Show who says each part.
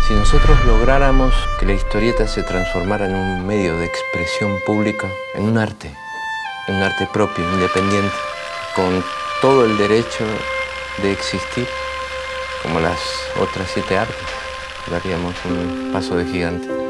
Speaker 1: Si nosotros lográramos que la historieta se transformara en un medio de expresión pública, en un arte propio, independiente, con todo el derecho de existir, como las otras 7 artes, daríamos un paso de gigante.